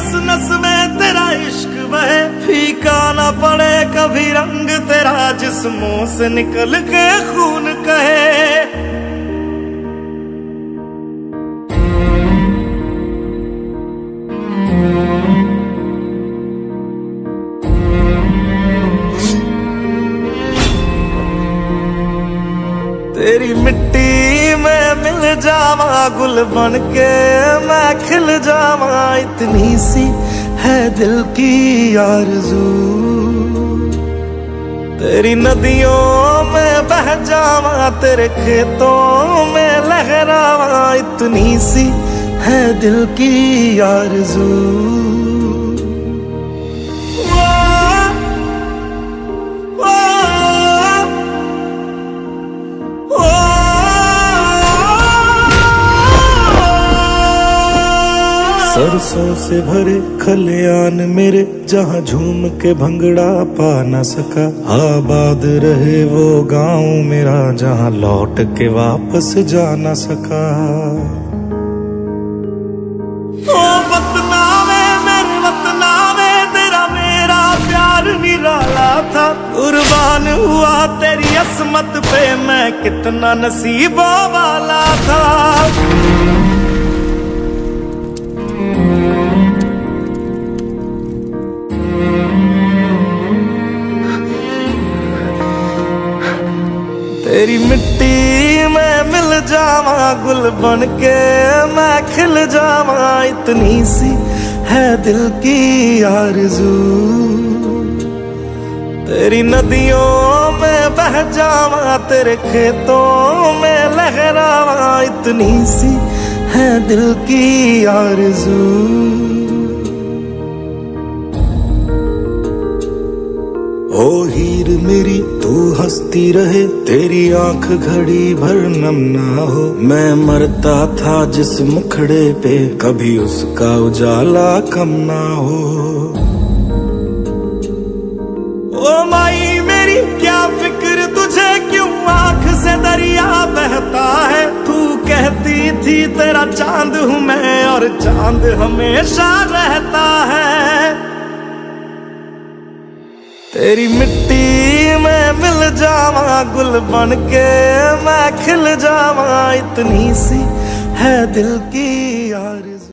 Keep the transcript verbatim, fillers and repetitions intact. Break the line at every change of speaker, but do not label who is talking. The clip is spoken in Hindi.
नस नस में तेरा इश्क बहे, फीका ना पड़े कभी रंग तेरा, जिस्मों से निकल के खून कहे। तेरी मिट्टी में मिल जावा, गुल बन के मैं खिल जावा, इतनी सी है दिल की आरज़ू। तेरी नदियों में बह जावा, तेरे खेतों में लहरावा, इतनी सी है दिल की आरज़ू। सरसों से भरे खलियान मेरे, जहाँ झूम के भंगड़ा पा न सका, आबाद रहे वो गांव मेरा, जहाँ लौट के वापस जा न सका। ओ वतना में मेरे वतना में तेरा मेरा प्यार निराला था, कुर्बान हुआ तेरी असमत पे मैं कितना नसीबों वाला था। तेरी मिट्टी में मिल जावा, गुल बन के मैं खिल जावा, इतनी सी है दिल की आरज़ू। तेरी नदियों में बह जावा, तेरे खेतों में लहरावा, इतनी सी है दिल की आरज़ू। ओ हीर मेरी तू हंसती रहे, तेरी आंख घड़ी भर नम ना हो, मैं मरता था जिस मुखड़े पे कभी उसका उजाला कम ना हो। ओ माई मेरी क्या फिक्र तुझे, क्यों आंख से दरिया बहता है, तू कहती थी तेरा चांद हूँ मैं और चांद हमेशा रहता है। तेरी मिट्टी में मिल जावा, गुल बन के मैं खिल जावा, इतनी सी है दिल की